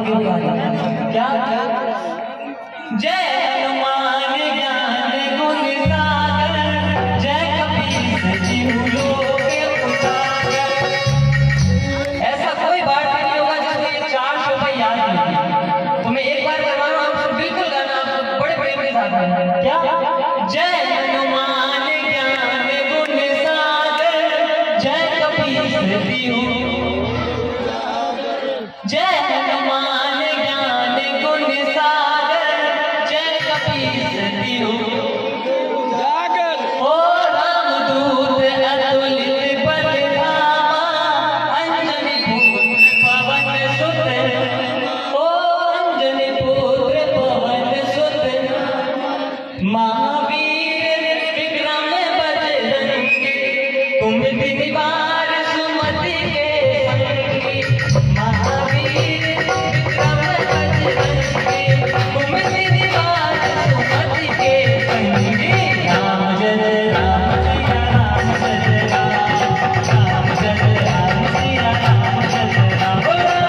आगे क्या जय हनुमान ज्ञान गुण सागर, जय कपीस तिहु लोक उजागर। ऐसा कोई बात नहीं होगा जिसको ये 4 शब्द याद नहीं। तो मैं एक बार करवाऊं, आप बिल्कुल गाना बड़े बड़े के साथ क्या जय हनुमान ज्ञान गुण सागर, जय कपीस तिहु, जय हनुमान ज्ञान गुण सागर, जय कपीस तिहु जागर। ओ रामदूत अतुलित बल धामा, अंजनी पुत्र पवन सुत, ओ अंजनी पुत्र पवन सुत। महावीर विक्रम बजरंगी, तुम दिन बार सुमति के संगी। महावीर विक्रम बजरंगी, तुम दिन बार सुमति के संगी। राम जय राम सिया राम जय राम, राम जय राम सिया राम जय राम।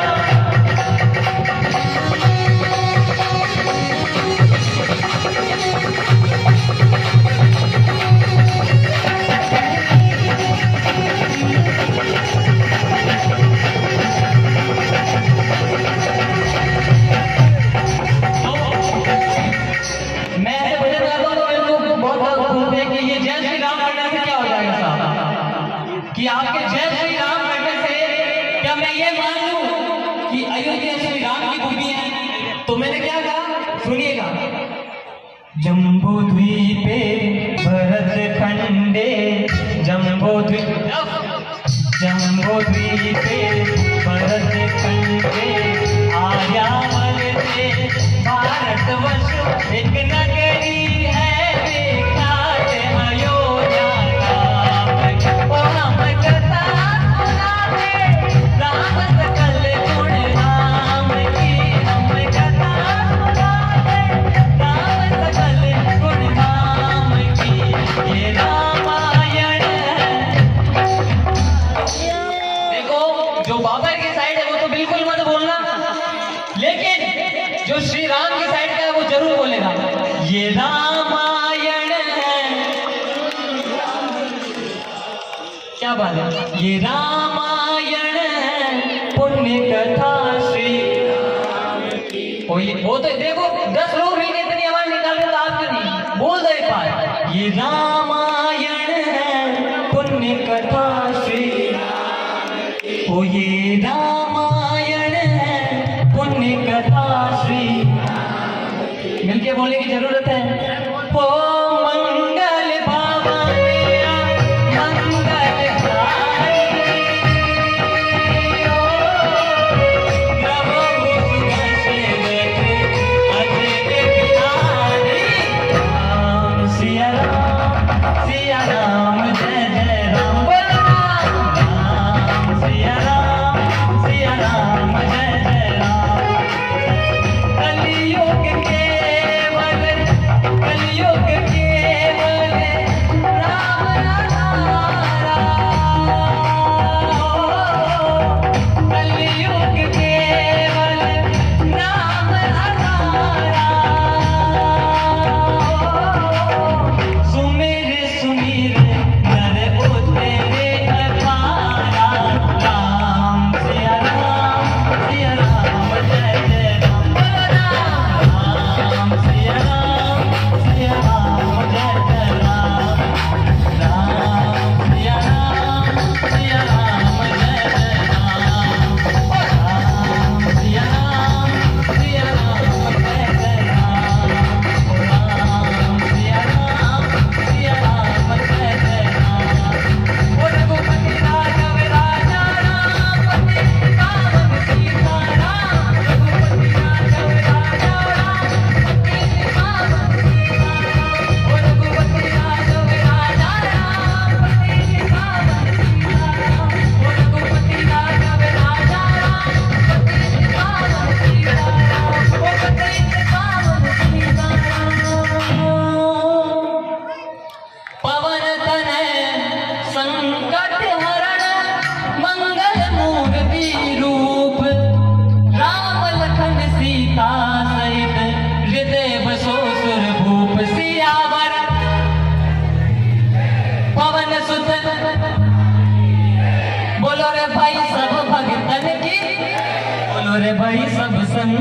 मैं ऐसे भजन गाता हूं तो मेरे को बहुत घूमते हैं कि ये जय श्री राम करने से क्या हो जाएगा साहब, कि आपके जय श्री राम करने से क्या मैं ये मान लूं कि अयोध्या श्री राम की भूमि है? तो मैंने क्या कहा, सुनिएगा। जम्बू द्वीपे भरत खंडे, जम्बू द्वीपे भरत खंडे, आर्यावल से भारतवर्ष एक नगरी है विख्यात अयोध्या नाम। ओ हम कथा सुनाते राम सकल गुण राम की, हम कथा सुनाते राम सकल गुण राम की। ये रामायण देखो, जो बाबर की साइड है वो तो बिल्कुल मत बोलना, लेकिन जो श्री राम की साइड का है वो जरूर बोलेगा। ये रामायण है, क्या बात है, ये रामायण है पुण्य कथा श्री राम की। वो तो देखो 10 लोग भी इतनी आवाज निकाल रहे तो आप क्यों नहीं बोल दे पाए। ये रामायण है पुण्य कथा श्री राम की, ओ ये रामायण है पुण्य कथा श्री। मिलके बोलने की जरूरत है। ओ मंगल भवानी मंगल हारी, ओ प्रभु दशरथ अजित बिहारी। राम सिया राम जय जय राम, राम सिया राम जय जय राम। कलियुग केवल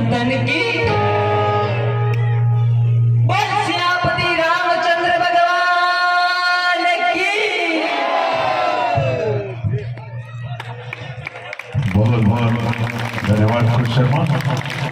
संतन की, बोल सियापति रामचंद्र भगवान की। बहुत बहुत धन्यवाद खुश शर्मा।